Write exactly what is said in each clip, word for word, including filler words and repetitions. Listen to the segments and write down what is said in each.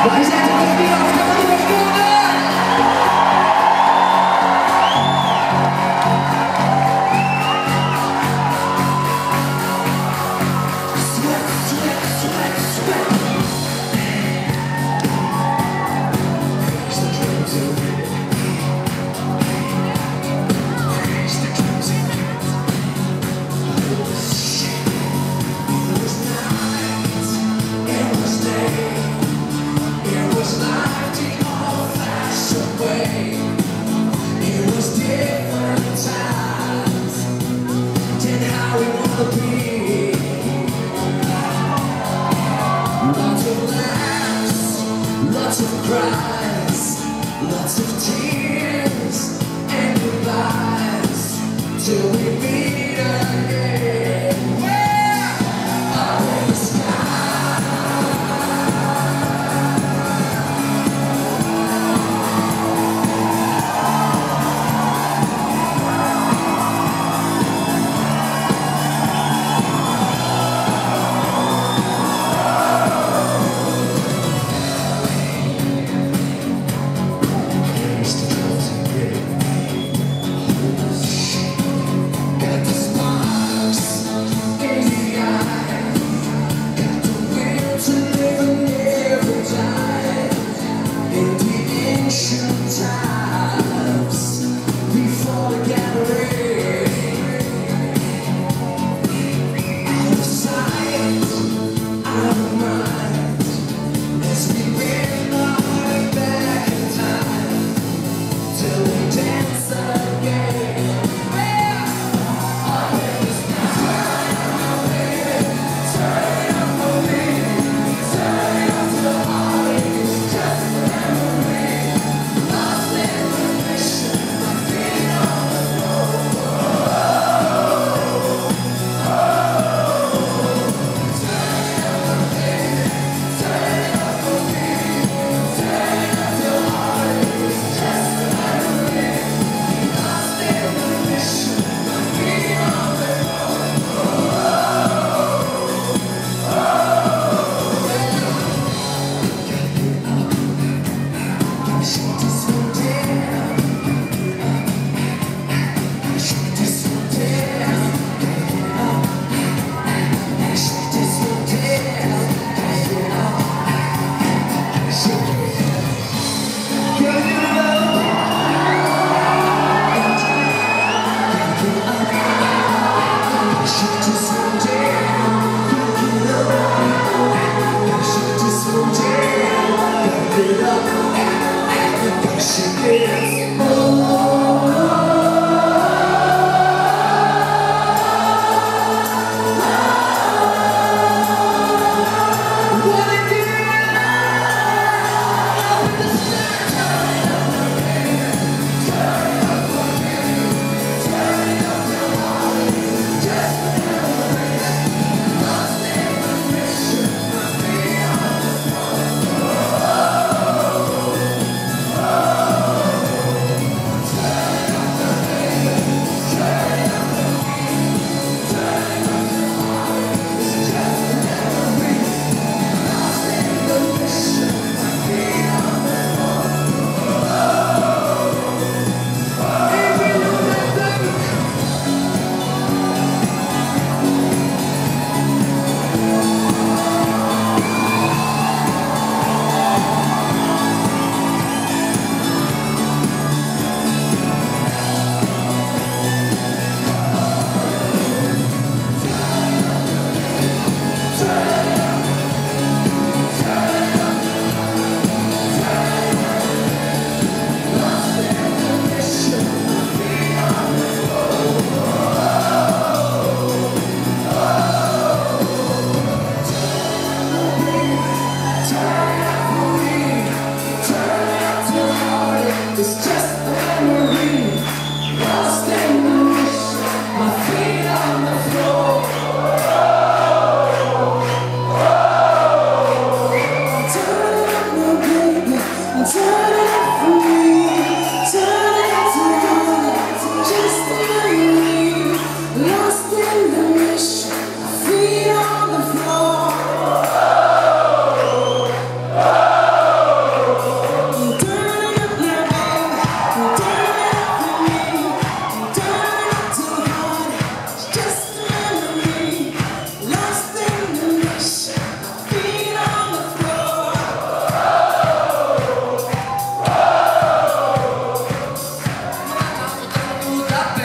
Wij zijn er nog niet af, gaan we nog worden! Sweat, sweat, sweat, sweat. Praise the drums of it. Praise the drums of it. Oh shit. It was night, it was day. It was like the old-fashioned way. It was different times than how we wanna be. Lots of laughs, lots of cries, lots of tears and goodbyes till we meet again. Up in the sky.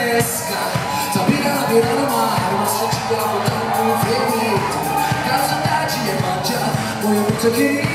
fresca. Sabina beira do mar, uma sentia rodando infinito. Quero saudade e mancha, foi muito querido.